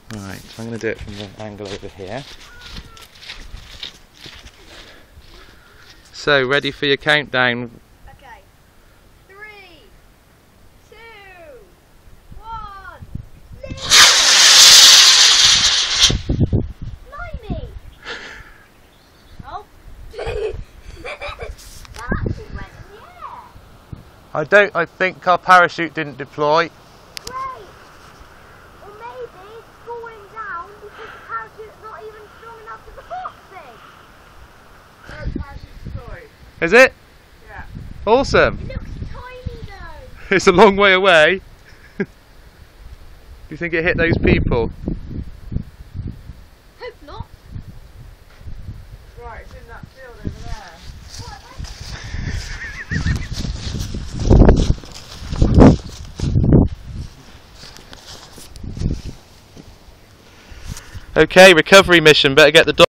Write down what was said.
Right, so I'm going to do it from the angle over here. So, ready for your countdown. Okay. 3, 2, 1. Blimey! Oh. That actually went in the air. I think our parachute didn't deploy. Great! Or maybe it's falling down because the parachute's not even strong enough to support things. No, parachute's destroyed. Is it? Yeah. Awesome. It looks tiny though. It's a long way away. Do you think it hit those people? Hope not. Right, it's in that field over there. Okay, recovery mission. Better get the